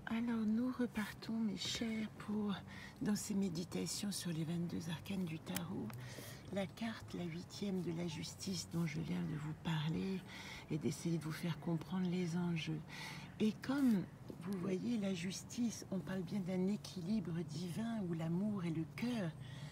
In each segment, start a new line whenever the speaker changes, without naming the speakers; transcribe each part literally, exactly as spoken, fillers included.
Alors nous repartons, mes chers, pour dans ces méditations sur les vingt-deux arcanes du tarot, la carte, la huitième de la justice dont je viens de vous parler et d'essayer de vous faire comprendre les enjeux. Et comme vous voyez la justice, on parle bien d'un équilibre divin où l'amour et le cœur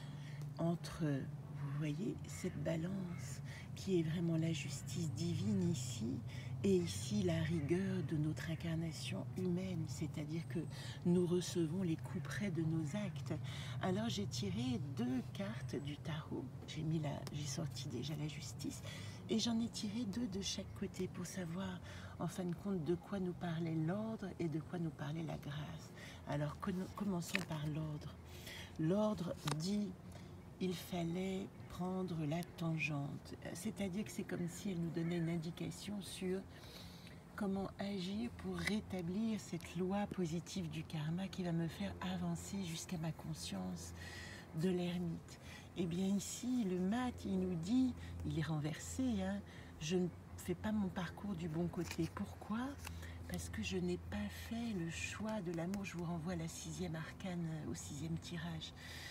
entre, vous voyez, cette balance qui est vraiment la justice divine ici, et ici la rigueur de notre incarnation humaine, c'est-à-dire que nous recevons les coups près de nos actes. Alors j'ai tiré deux cartes du tarot, j'ai mis la, j'ai sorti déjà la justice, et j'en ai tiré deux de chaque côté pour savoir en fin de compte de quoi nous parlait l'ordre et de quoi nous parlait la grâce. Alors commençons par l'ordre. L'ordre dit il fallait prendre la tangente, c'est-à-dire que c'est comme si elle nous donnait une indication sur comment agir pour rétablir cette loi positive du karma qui va me faire avancer jusqu'à ma conscience de l'ermite. Et bien ici, le mat, il nous dit, il est renversé, hein, je ne fais pas mon parcours du bon côté. Pourquoi ? Parce que je n'ai pas fait le choix de l'amour. Je vous renvoie à la sixième arcane, au sixième tirage.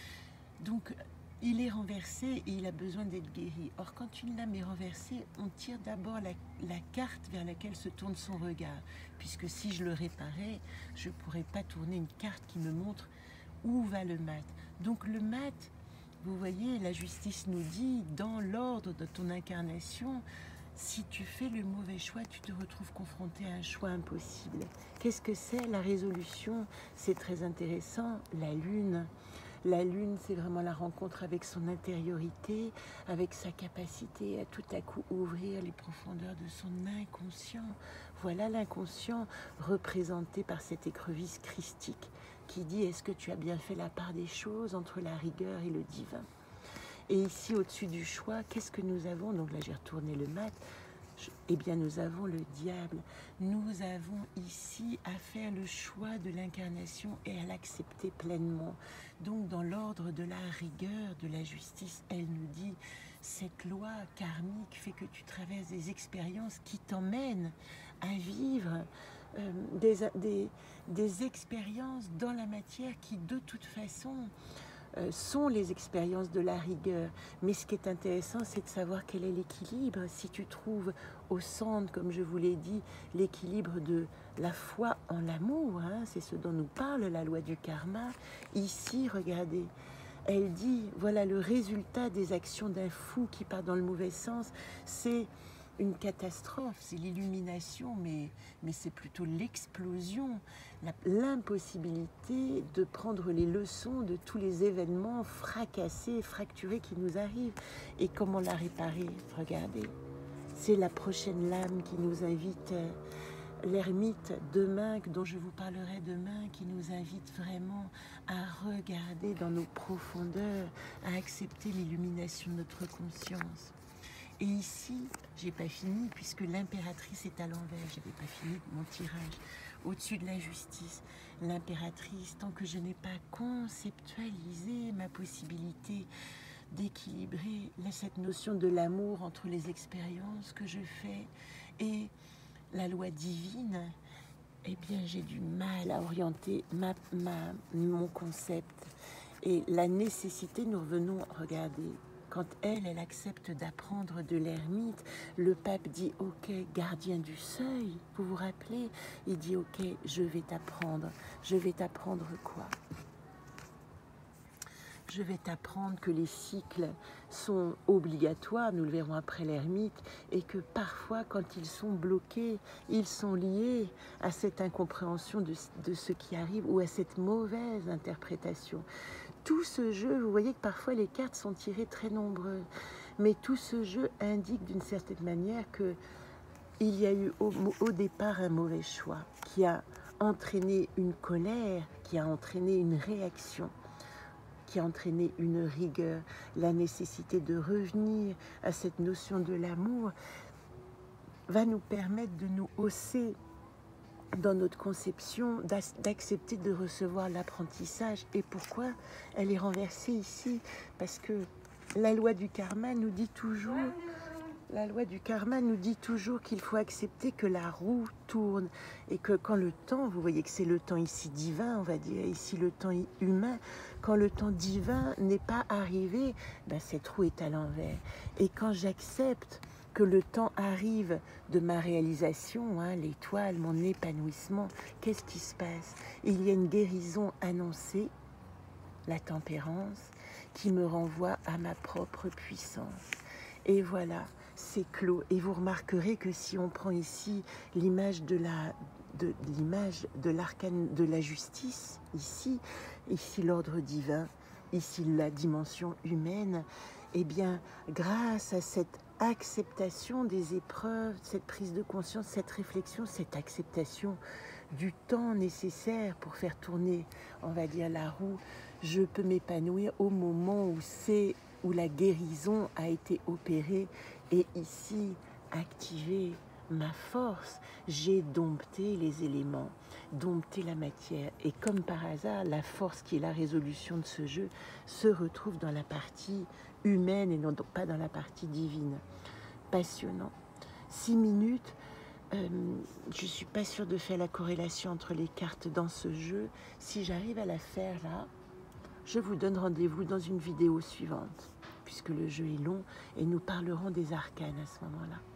Donc, il est renversé et il a besoin d'être guéri. Or, quand une lame est renversée, on tire d'abord la, la carte vers laquelle se tourne son regard. Puisque si je le réparais, je ne pourrais pas tourner une carte qui me montre où va le mat. Donc le mat, vous voyez, la justice nous dit, dans l'ordre de ton incarnation, si tu fais le mauvais choix, tu te retrouves confronté à un choix impossible. Qu'est-ce que c'est la résolution? C'est très intéressant, la lune. La lune, c'est vraiment la rencontre avec son intériorité, avec sa capacité à tout à coup ouvrir les profondeurs de son inconscient. Voilà l'inconscient représenté par cette écrevisse christique qui dit « Est-ce que tu as bien fait la part des choses entre la rigueur et le divin ?» Et ici, au-dessus du choix, qu'est-ce que nous avons? Donc là, j'ai retourné le mat. Eh bien, nous avons le diable. Nous avons ici à faire le choix de l'incarnation et à l'accepter pleinement. Donc, dans l'ordre de la rigueur, de la justice, elle nous dit, cette loi karmique fait que tu traverses des expériences qui t'emmènent à vivre euh, des, des, des expériences dans la matière qui, de toute façon, Euh, sont les expériences de la rigueur. Mais ce qui est intéressant, c'est de savoir quel est l'équilibre. Si tu trouves au centre, comme je vous l'ai dit, l'équilibre de la foi en l'amour, hein, c'est ce dont nous parle la loi du karma. Ici, regardez, elle dit, voilà le résultat des actions d'un fou qui part dans le mauvais sens, c'est une catastrophe, c'est l'illumination, mais, mais c'est plutôt l'explosion, l'impossibilité de prendre les leçons de tous les événements fracassés, fracturés qui nous arrivent. Et comment la réparer? Regardez, c'est la prochaine lame qui nous invite, l'ermite demain, dont je vous parlerai demain, qui nous invite vraiment à regarder dans nos profondeurs, à accepter l'illumination de notre conscience. Et ici, j'ai pas fini, puisque l'impératrice est à l'envers. J'avais pas fini mon tirage. Au-dessus de la justice, l'impératrice, tant que je n'ai pas conceptualisé ma possibilité d'équilibrer cette notion de l'amour entre les expériences que je fais et la loi divine, eh bien, j'ai du mal à orienter ma, ma, mon concept. Et la nécessité, nous revenons, regardez, quand elle, elle accepte d'apprendre de l'ermite, le pape dit « Ok, gardien du seuil », vous vous rappelez? Il dit « Ok, je vais t'apprendre. Je vais t'apprendre quoi? Je vais t'apprendre que les cycles sont obligatoires, nous le verrons après l'ermite, et que parfois, quand ils sont bloqués, ils sont liés à cette incompréhension de, de ce qui arrive ou à cette mauvaise interprétation. » Tout ce jeu, vous voyez que parfois les cartes sont tirées très nombreuses, mais tout ce jeu indique d'une certaine manière qu'il y a eu au, au départ un mauvais choix qui a entraîné une colère, qui a entraîné une réaction, qui a entraîné une rigueur, la nécessité de revenir à cette notion de l'amour va nous permettre de nous hausser dans notre conception, d'accepter de recevoir l'apprentissage. Et pourquoi elle est renversée ici? Parce que la loi du karma nous dit toujours La loi du karma nous dit toujours qu'il faut accepter que la roue tourne et que quand le temps, vous voyez que c'est le temps ici divin, on va dire ici le temps humain, quand le temps divin n'est pas arrivé, ben cette roue est à l'envers. Et quand j'accepte que le temps arrive de ma réalisation, hein, l'étoile, mon épanouissement, qu'est-ce qui se passe? Il y a une guérison annoncée, la tempérance, qui me renvoie à ma propre puissance. Et voilà, c'est clos. Et vous remarquerez que si on prend ici l'image de la de l'image de l'arcane de la justice, ici, ici l'ordre divin, ici la dimension humaine, eh bien, grâce à cette acceptation des épreuves, cette prise de conscience, cette réflexion, cette acceptation du temps nécessaire pour faire tourner, on va dire, la roue, je peux m'épanouir au moment où c'est où la guérison a été opérée et ici activer ma force. J'ai dompté les éléments, dompté la matière et comme par hasard, la force qui est la résolution de ce jeu se retrouve dans la partie humaine et non pas dans la partie divine. Passionnant. Six minutes. Euh, je ne suis pas sûre de faire la corrélation entre les cartes dans ce jeu. Si j'arrive à la faire là, je vous donne rendez-vous dans une vidéo suivante, puisque le jeu est long et nous parlerons des arcanes à ce moment-là.